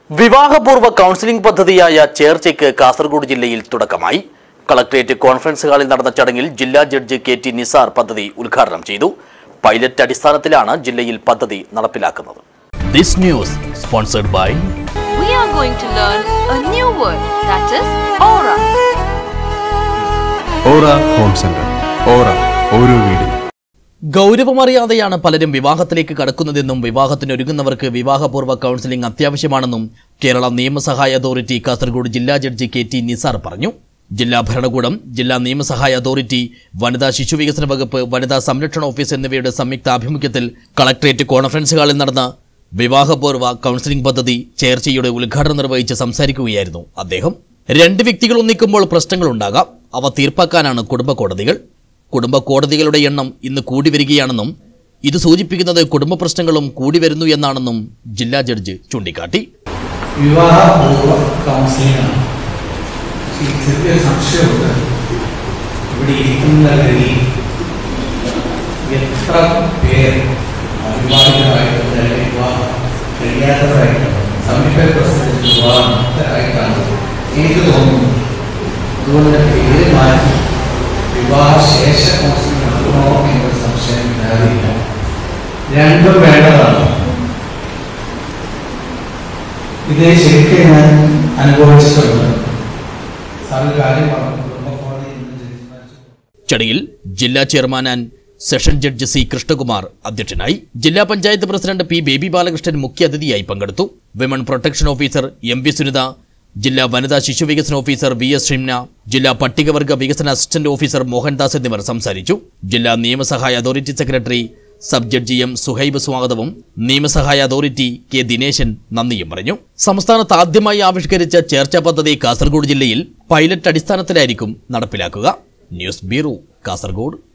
വിവാഹപൂർവ്വ counselling പദ്ധതിയായ ചേർച്ചയ്ക്ക് കാസർഗോഡ് ജില്ലയിൽ തുടക്കമായി. കളക്ടറേറ്റ് കോൺഫറൻസ് ഹാളിൽ നടന്ന ചടങ്ങിൽ ജില്ലാ ജഡ്ജി കെ.ടി. നിസാർ പദ്ധതി ഉദ്ഘാടനം ചെയ്തു. പൈലറ്റ് അടിസ്ഥാനത്തിലാണ് ജില്ലയിൽ പദ്ധതി നടപ്പിലാക്കുന്നത്. This news sponsored by We are going to learn a new word, that is aura. Aura Home Center. Aura ഓരോ വീടും. ഗൗരവമറിയാതെയാണ് പലരും വിവാഹത്തിലേക്ക് കടക്കുന്നതെന്നും വിവാഹത്തിനൊരുങ്ങുന്നവർക്ക് വിവാഹപൂർവ്വ കൗൺസിലിംഗ് അത്യാവശ്യമാണെന്നും കേരള നിയമസഹായ അതോറിറ്റി കാസർഗോഡ് ജില്ലാ ജഡ്ജി കെ.ടി. നിസാർ പറഞ്ഞു. ജില്ലാ ഭരണകൂടം, ജില്ലാ നിയമസഹായ അതോറിറ്റി, വനിതാ ശിശുവികസന വകുപ്പ്, വനിതാ സംരക്ഷണ ഓഫീസ് എന്നിവയുടെ സംയുക്ത ആഭിമുഖ്യത്തിൽ കളക്ടറേറ്റ് കോൺഫറൻസ് ഹാളിൽ നടന്ന വിവാഹപൂർവ്വ കൗൺസിലിംഗ് പദ്ധതി ചേർച്ചയുടെ ഉദ്ഘാടനം നിർവഹിച്ച് സംസാരിക്കുകയായിരുന്നു അദ്ദേഹം. രണ്ട് വ്യക്തികൾ ഒന്നിക്കുമ്പോൾ പ്രശ്നങ്ങളുണ്ടാകാം. അവ തീർപ്പാക്കാനാണ് കുടുംബ കോടതികളുടെ എണ്ണം ഇന്ന് കൂടി വരികയാണെന്നും ഇത് സൂചിപ്പിക്കുന്നത് കുടുംബ പ്രശ്നങ്ങളും കൂടി വരുന്നു എന്നാണെന്നും ജില്ലാ ജഡ്ജി ചൂണ്ടിക്കാട്ടി. വിവാഹപൂർവ്വ കൗൺസിലിംഗ് ചെറിയ സംശയമുണ്ട്. ഇവിടെ ഇരിക്കുന്നവരിൽ എത്ര പേർ വിവാഹിതരായിട്ടുണ്ട്, വിവാഹം കഴിയാത്തവരായിട്ടുണ്ട്, സംയുക്ത പ്രശ്നത്തിൽ വിവാഹമായിട്ടാണ് എനിക്ക് തോന്നുന്നു. അതുകൊണ്ട് പേര് മാറ്റി വിവാഹശേഷ കൗൺസിലിംഗ് നടത്തണോ എന്നൊരു സംശയം ഇല്ലാതില്ല. രണ്ടും വേണ്ടതാണ്. ഇത് ശരിക്കും ഞാൻ അനുഭവിച്ചിട്ടുണ്ട്. ചടങ്ങിൽ ജില്ലാ chairman and session judge C Krishnakumar അധ്യക്ഷനായി. ജില്ലാ പഞ്ചായത്ത് പ്രസിഡന്റ് പി ബേബി ബാലകൃഷ്ണൻ മുഖ്യാതിഥിയായി പങ്കെടുത്തു. Women protection officer M V. Sunitha, ജില്ലാ വനിതാ ശിശുവികസന ഓഫീസർ വി.എസ്. ഷിംന, ജില്ലാ പട്ടികവർഗ വികസന അസിസ്റ്റന്റ് ഓഫീസർ മോഹൻദാസ് എന്നിവർ സംസാരിച്ചു. ജില്ലാ നിയമസഹായ authority secretary sub judge M. Suhaib സ്വാഗതവും നിയമസഹായ അതോറിറ്റി കെ. ദിനേശൻ നന്ദിയും പറഞ്ഞു. സംസ്ഥാനത്ത് ആദ്യമായി ആവിഷ്കരിച്ച ചേർച്ച പദ്ധതി കാസർഗോഡ് ജില്ലയിൽ പൈലറ്റ് അടിസ്ഥാനത്തിലായിരിക്കും നടപ്പിലാക്കുക. News bureau, Kasaragod.